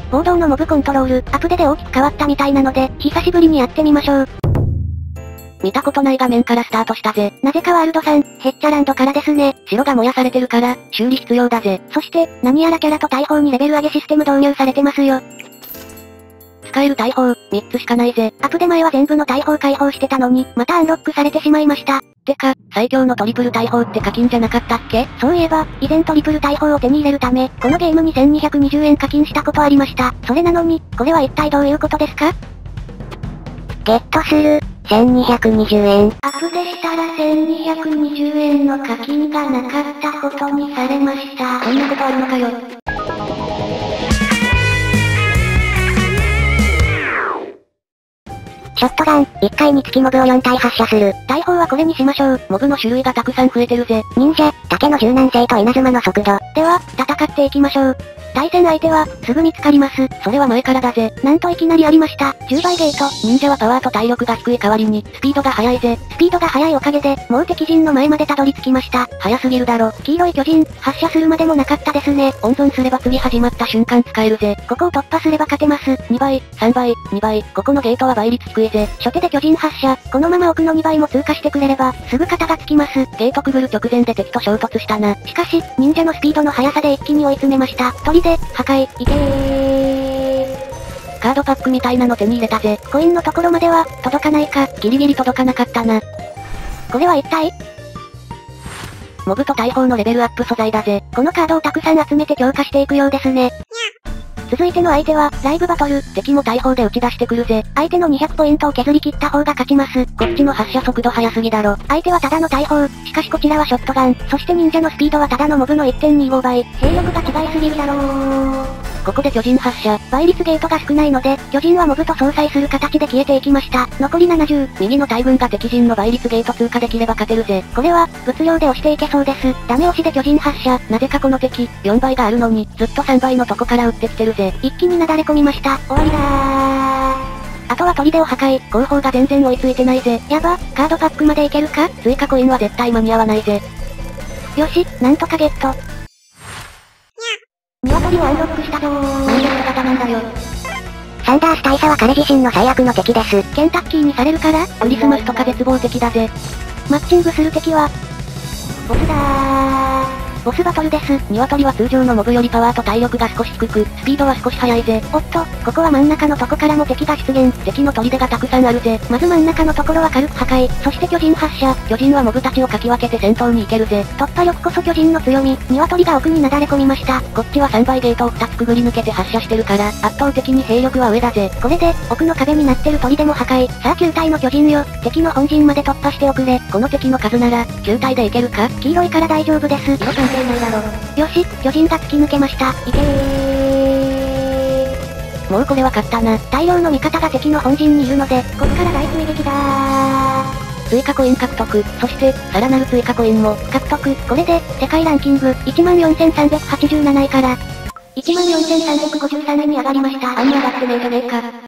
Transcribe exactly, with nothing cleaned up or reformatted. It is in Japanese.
暴動のモブコントロール、アップデで大きく変わったみたいなので、久しぶりにやってみましょう。 見たことない画面からスタートしたぜ。 なぜかワールドさん、ヘッチャランドからですね。 城が燃やされてるから、修理必要だぜ。 そして、何やらキャラと大砲にレベル上げシステム導入されてますよ。 使える大砲、みっつしかないぜ。 アップデ前は全部の大砲解放してたのに、またアンロックされてしまいました。 てか、最強のトリプル大砲って課金じゃなかったっけ？ そういえば、以前トリプル大砲を手に入れるため、このゲームにせんにひゃくにじゅうえん課金したことありました。それなのに、これは一体どういうことですか？ゲットする、せんにひゃくにじゅうえん。アップデしたらせんにひゃくにじゅうえんの課金がなかったことにされました。 こんなことあるのかよ。 ショットガン、いっかいにつきモブをよんたい発射する。大砲はこれにしましょう。 モブの種類がたくさん増えてるぜ。 忍者、盾の柔軟性と稲妻の速度。では、戦っていきましょう。対戦相手は、すぐ見つかります。 それは前からだぜ。 なんといきなりありました。じゅうばいゲート。 忍者はパワーと体力が低い代わりに、スピードが速いぜ。 スピードが速いおかげで、もう敵陣の前までたどり着きました。 速すぎるだろ。 黄色い巨人、発射するまでもなかったですね。 温存すれば次始まった瞬間使えるぜ。 ここを突破すれば勝てます。 にばい、さんばい、にばい、ここのゲートは倍率低いぜ。 初手で巨人発射、このまま奥のにばいも通過してくれれば、すぐ肩がつきます。 ゲートくぐる直前で敵と衝突したな。 しかし、忍者のスピードの速さで一気に追い詰めました。砦、破壊、いけー。 カードパックみたいなの手に入れたぜ。 コインのところまでは、届かないか。 ギリギリ届かなかったな。 これは一体？ モブと大砲のレベルアップ素材だぜ。 このカードをたくさん集めて強化していくようですね。続いての相手は、ライブバトル。 敵も大砲で打ち出してくるぜ。 相手のにひゃくポイントを削り切った方が勝ちます。 こっちの発射速度速すぎだろ。 相手はただの大砲。しかしこちらはショットガン。そして忍者のスピードはただのモブの いってんにご 倍。兵力が違いすぎるだろう。 ここで巨人発射。 倍率ゲートが少ないので、巨人はモブと相殺する形で消えていきました。残りななじゅう。 右の大軍が敵陣の倍率ゲート通過できれば勝てるぜ。 これは、物量で押していけそうです。ダメ押しで巨人発射。 なぜかこの敵、よんばいがあるのに、ずっとさんばいのとこから撃ってきてるぜ。 一気になだれ込みました。終わりだー。あとは砦を破壊。 後方が全然追いついてないぜ。 やば、カードパックまでいけるか？ 追加コインは絶対間に合わないぜ。 よし、なんとかゲット。鶏をアンロックしたぞー。 なんで姿なんだよ。 サンダース大佐は彼自身の最悪の敵です。ケンタッキーにされるから、 クリスマスとか絶望的だぜ。 マッチングする敵は、ボスだー。ボスバトルです。 鶏は通常のモブよりパワーと体力が少し低く、スピードは少し速いぜ。 おっと、ここは真ん中のとこからも敵が出現。 敵の砦がたくさんあるぜ。 まず真ん中のところは軽く破壊。そして巨人発射。 巨人はモブたちをかき分けて戦闘に行けるぜ。 突破力こそ巨人の強み。鶏が奥になだれ込みました。 こっちはさんばいゲートをふたつくぐり抜けて発射してるから、圧倒的に兵力は上だぜ。 これで、奥の壁になってる砦も破壊。さあきゅう体の巨人よ。敵の本陣まで突破しておくれ。 この敵の数なら、きゅう体でいけるか？ 黄色いから大丈夫です。 色関係ないだろ。 よし、巨人が突き抜けました。いけー。 もうこれは勝ったな。 大量の味方が敵の本陣にいるので、こっから大追撃だー。 追加コイン獲得、そして、さらなる追加コインも、 獲得。これで、世界ランキング、いちまんよんせんさんびゃくはちじゅうなないから、いちまんよんせんさんびゃくごじゅうさんいに上がりました。 あんま上がってねえじゃねえか。